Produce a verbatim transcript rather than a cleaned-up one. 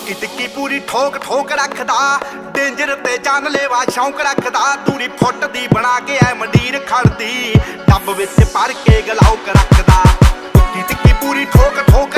ਟੁੱਕੀ ਟਿੱਕੀ ਪੂਰੀ ਠੋਕ ਠੋਕ ਰੱਖਦਾ, ਡੇਂਜਰ ਤੇ ਜਾਨਲੇਵਾ ਸ਼ੌਂਕ ਰੱਖਦਾ। ਦੂਰੀ ਫੁੱਟ ਦੀ ਬਣਾ ਕੇ ਐ ਮੰਡੀਰ ਖੜਦੀ, ਡੱਬ ਵਿੱਚ ਭਰ ਕੇ ਗਲਾਉਕ ਰੱਖਦਾ। ਟੁੱਕੀ ਟਿੱਕੀ ਪੂਰੀ ਠੋਕ ਠੋਕ